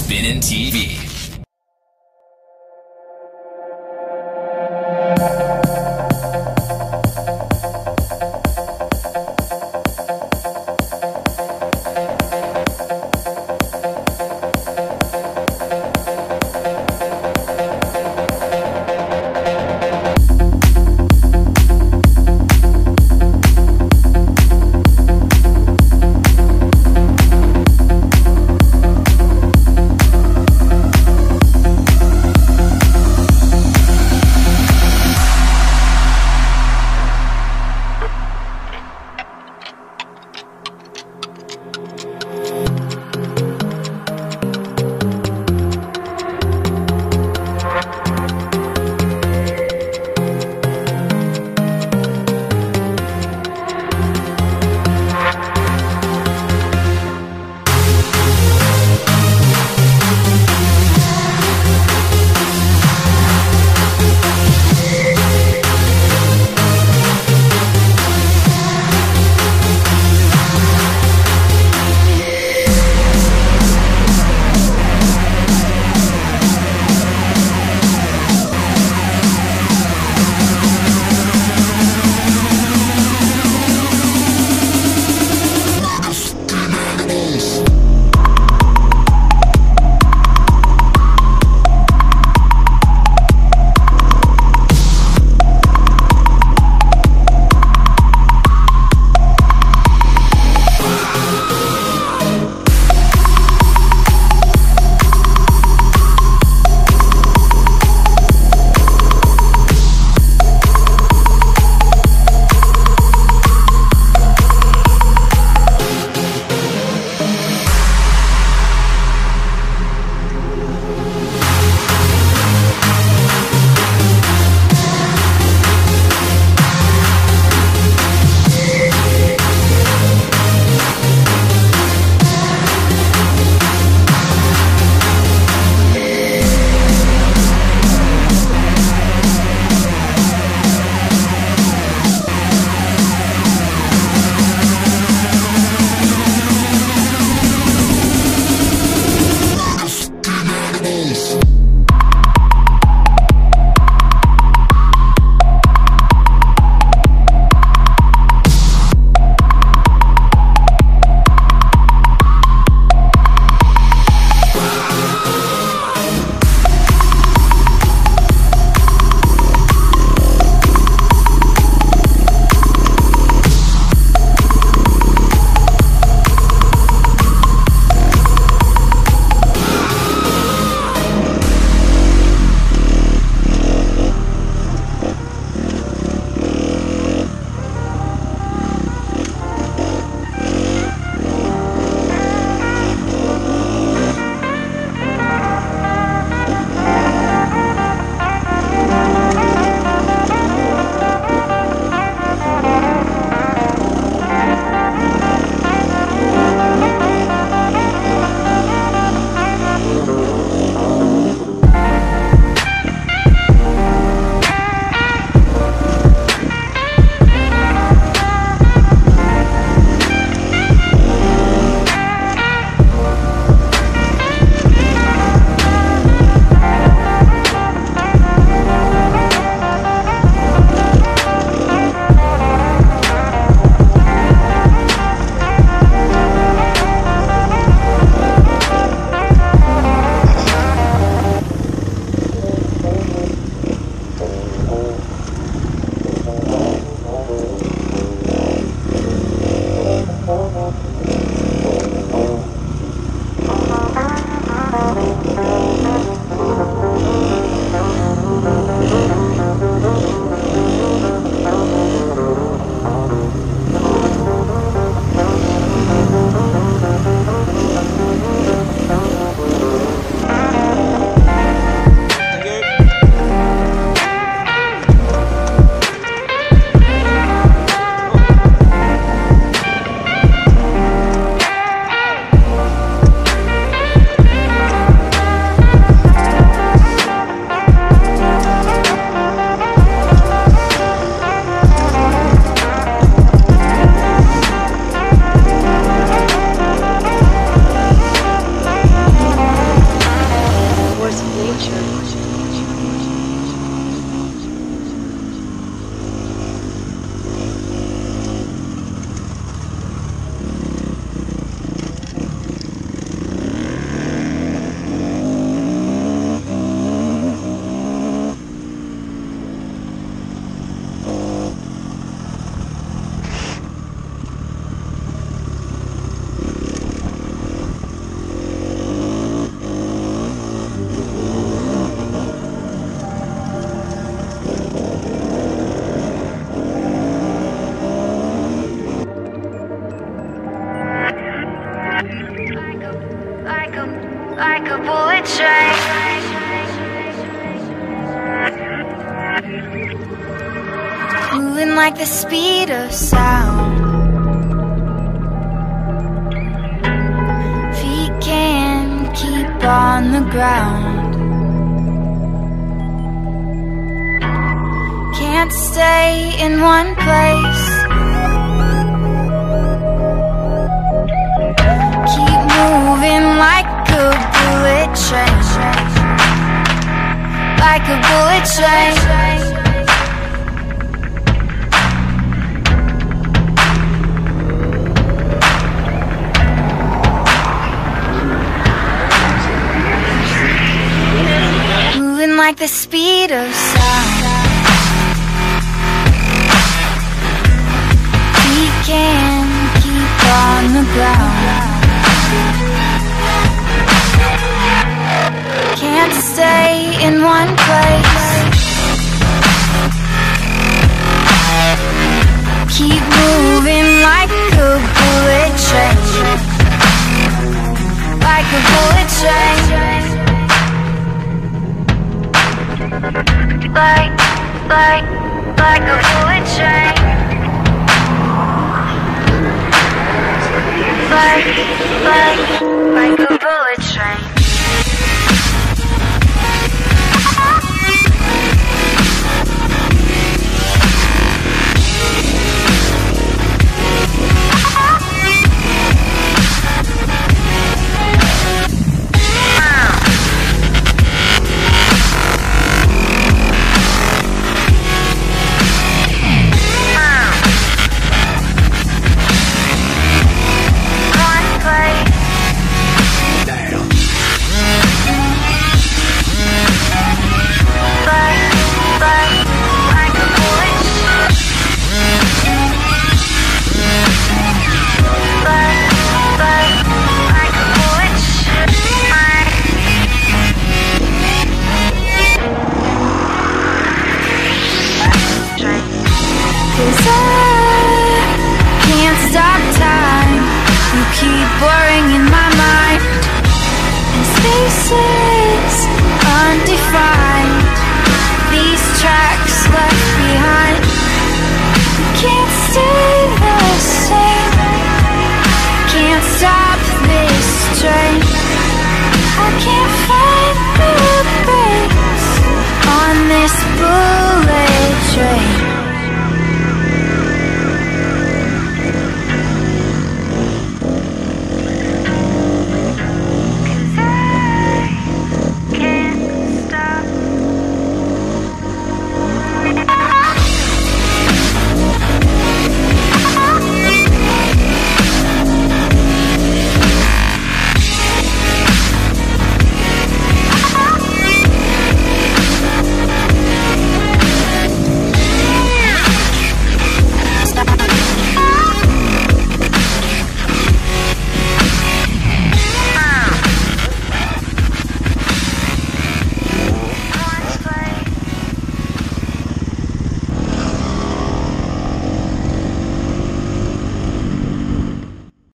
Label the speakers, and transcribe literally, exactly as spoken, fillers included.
Speaker 1: Spinnin' T V. like a bullet train. Moving like the speed of sound. Feet can't keep on the ground. Can't stay in one place. Keep moving like a bullet train. Like a bullet train. Moving like the speed of sound. We can't keep on the ground. Can't stay in one place. Keep moving like a bullet train. Like a bullet train. Like, like, like a bullet train. Like, like, like a bullet train. Blurring in my mind, and spaces undefined. These tracks left behind can't stay the same. Can't stop this train. I can't find the brakes on this bullet.